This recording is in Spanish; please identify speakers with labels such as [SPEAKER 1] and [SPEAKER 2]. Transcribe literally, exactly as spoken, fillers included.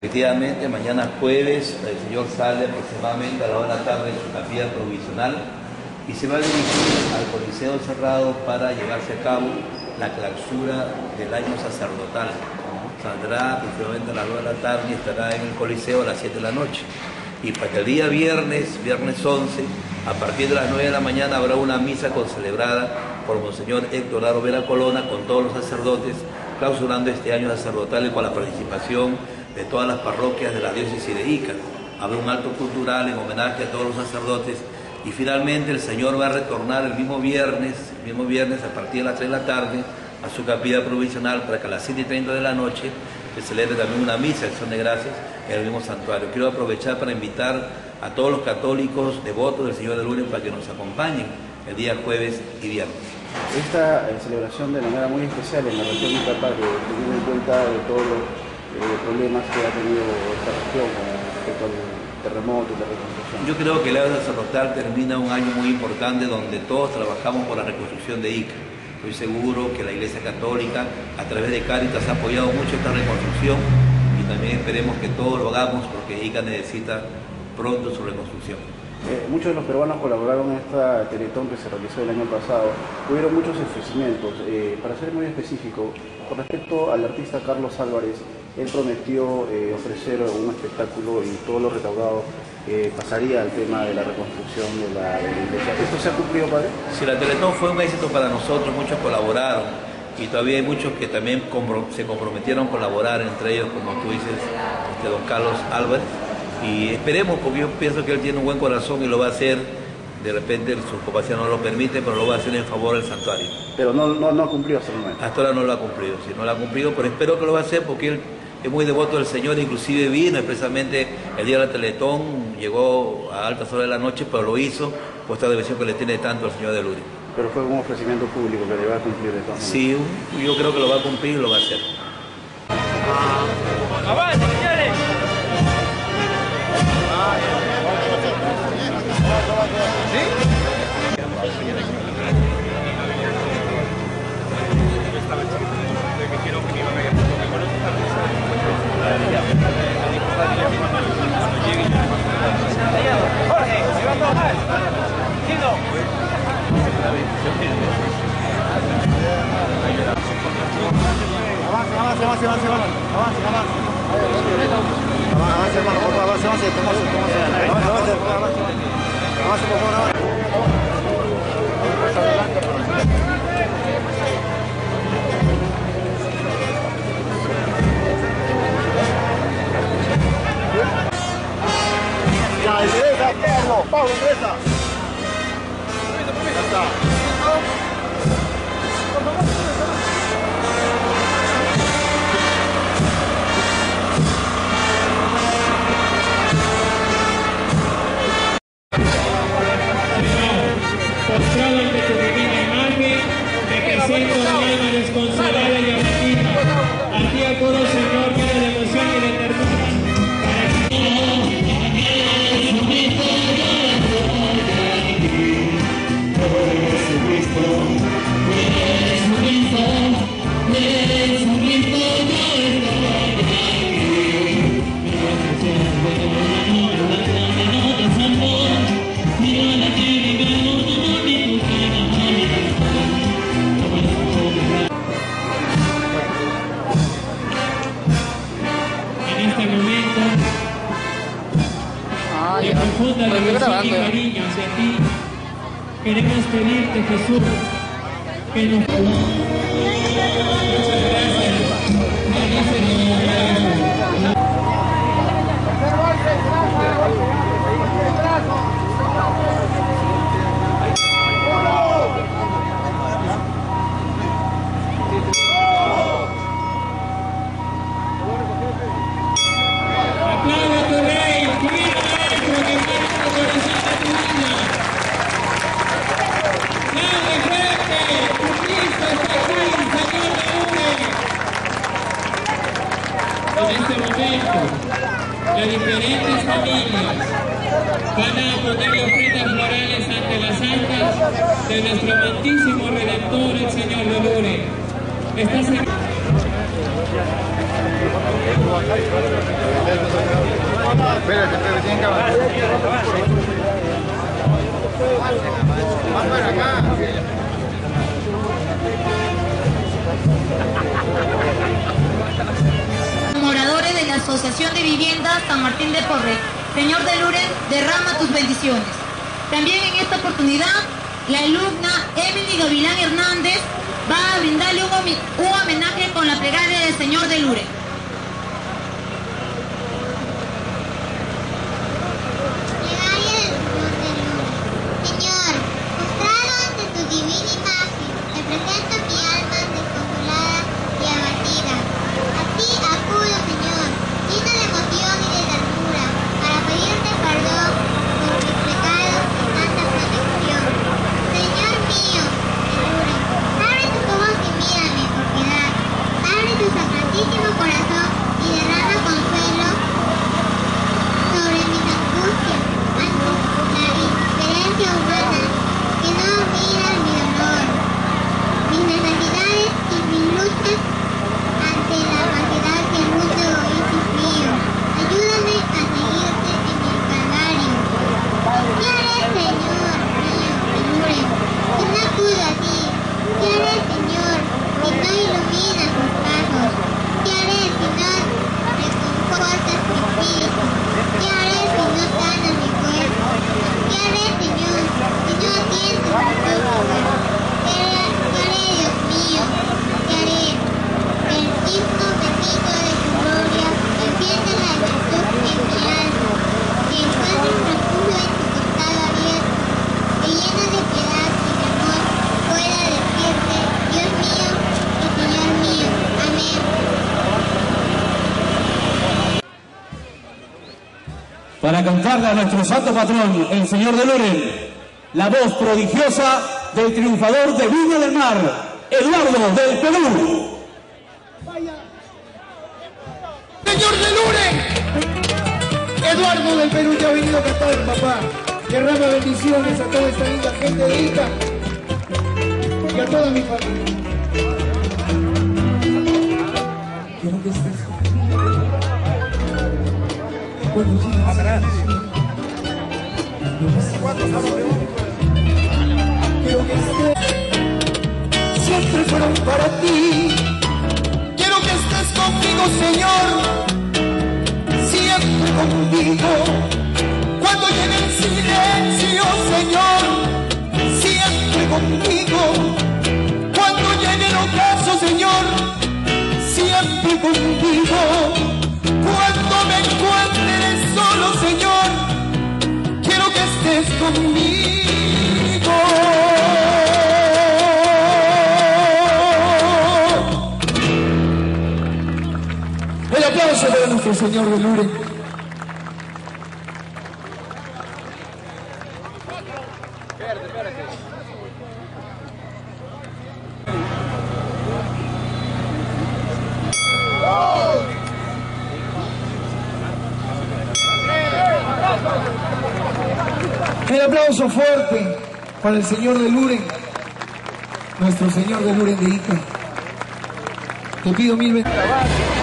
[SPEAKER 1] Efectivamente, mañana jueves el señor sale aproximadamente a la hora de la tarde de su capilla provisional y se va a dirigir al Coliseo Cerrado para llevarse a cabo la clausura del año sacerdotal. Saldrá aproximadamente a las dos de la tarde y estará en el Coliseo a las siete de la noche. Y para que el día viernes, viernes once, a partir de las nueve de la mañana habrá una misa concelebrada por Monseñor Héctor Laro Vera Colonna con todos los sacerdotes, clausurando este año sacerdotal y con la participación de todas las parroquias de la diócesis de Ica. Habrá un acto cultural en homenaje a todos los sacerdotes y finalmente el Señor va a retornar el mismo viernes, el mismo viernes a partir de las tres de la tarde a su capilla provisional para que a las siete y treinta de la noche se celebre también una misa de acción de gracias en el mismo santuario. Quiero aprovechar para invitar a todos los católicos devotos del Señor de Lourdes para que nos acompañen el día jueves y viernes.
[SPEAKER 2] Esta eh, celebración de manera muy especial en la región de Ica, teniendo en cuenta de todos los eh, problemas que ha tenido esta región con respecto al terremoto y la reconstrucción.
[SPEAKER 1] Yo creo que el año sacerdotal termina un año muy importante donde todos trabajamos por la reconstrucción de Ica. Estoy seguro que la Iglesia Católica, a través de Cáritas, ha apoyado mucho esta reconstrucción y también esperemos que todos lo hagamos porque Ica necesita pronto su reconstrucción.
[SPEAKER 2] Eh, muchos de los peruanos colaboraron en esta Teletón que se realizó el año pasado. Hubieron muchos ofrecimientos. Eh, para ser muy específico, con respecto al artista Carlos Álvarez, él prometió eh, ofrecer un espectáculo y todo lo recaudado eh, pasaría al tema de la reconstrucción de la, de la iglesia. ¿Esto se ha cumplido, padre?
[SPEAKER 1] Sí, la Teletón fue un éxito para nosotros, muchos colaboraron y todavía hay muchos que también se comprometieron a colaborar, entre ellos, como tú dices, este, don Carlos Álvarez. Y esperemos, porque yo pienso que él tiene un buen corazón y lo va a hacer, de repente su capacidad no lo permite, pero lo va a hacer en favor del santuario.
[SPEAKER 2] Pero no, no, no ha cumplido hasta el momento.
[SPEAKER 1] Hasta ahora no lo ha cumplido, sí, no lo ha cumplido, pero espero que lo va a hacer porque él es muy devoto del Señor, inclusive vino expresamente el día de la Teletón, llegó a altas horas de la noche, pero lo hizo por esta devoción que le tiene tanto al Señor de Lourdes.
[SPEAKER 2] Pero fue un ofrecimiento público que le va a cumplir de todas maneras.
[SPEAKER 1] Sí, yo creo que lo va a cumplir y lo va a hacer.
[SPEAKER 3] ¡Avance, señores! Jorge, si va a tomar. Chino. Avance, avance, avance, avance, avance, avance, avance. Avance, hermano, por favor, avance, avance, tomase, tomase. Avance, avance, avance. Avance, por favor, avance. Ya, ingresa, Pablo, Pablo, ingresa. Ya está.
[SPEAKER 4] Postrado ante tu divina imagen, te presento mi alma desconsolada y abatida. A ti acudo, Señor, lleno de emoción y de ternura, para que de profunda devoción y cariño hacia ti, queremos pedirte, Jesús, que nos... Muchas gracias. Aplauda a tu rey, tu vida maestro, que está en tu corazón de tu vida. Aplaude fuerte, tu Cristo está aquí, Señor de Lourdes. En este momento, las diferentes familias van a poner ofrendas florales ante las altas de nuestro amantísimo Redentor, el Señor de Lourdes. Esta semana...
[SPEAKER 3] Espérate, espérate, tienen que avanzar. Más para acá.
[SPEAKER 5] Moradores de la Asociación de Viviendas San Martín de Porres, señor de Luren, derrama tus bendiciones. También en esta oportunidad, la alumna Emily Gavilán Hernández va a brindarle un, un homenaje con la plegaria del señor de Luren.
[SPEAKER 6] Plegaria del señor de Luren. Señor, postrado ante tu divina imagen, te presento mi alma desconsolada y abatida. A ti acudo, Señor, llena de emoción y de ternura, para pedirte perdón por mis pecados y tanta protección. Señor mío, Luren, abre tus ojos y mírame por piedad. Abre tu sacratísimo corazón y derrama consuelo sobre mis angustias ante la indiferencia humana que no mira mi dolor, mis necesidades y mis luchas ante la vaciedad que el mundo egoísta es mío. Ayúdame a seguirte en el calvario. ¿Qué haré, Señor mío, Luren, si no acudo a ti? ¿Qué haré, Señor, si no iluminas mis pasos? ¿Qué haré si no reconfortas mi espíritu? ¿Qué haré si no sanas mi cuerpo? ¿Qué haré, Señor, si no atiendes mi súplica? ¿Qué haré, qué haré, Dios mío? ¿Qué haré? El himno bendito de tu gloria enciende la virtud en mi alma, que encuentre un refugio en tu costado abierto, que llena de piedad y de amor pueda decirte, Dios mío y Señor mío. Amén.
[SPEAKER 7] Para cantarle a nuestro santo patrón, el señor de Luren, la voz prodigiosa del triunfador de Viña del Mar, Eduardo del Perú.
[SPEAKER 3] Señor de Luren, Eduardo del Perú ya ha venido a cantar, papá. Derrama bendiciones a toda esta linda gente de Ica y a toda mi familia.
[SPEAKER 8] Quiero que estés conmigo cuando llegues a la quiero que estés siempre fueron para ti.
[SPEAKER 3] Quiero que estés conmigo, Señor, siempre conmigo. Cuando llegue el silencio, Señor, siempre conmigo. Cuando llegue el ocaso, Señor, siempre conmigo. Cuando me encuentre solo, Señor, quiero que estés conmigo. El aplauso para nuestro señor de Luren. El aplauso fuerte para el señor de Luren, nuestro señor de Luren de Ica. Te pido mil bendiciones.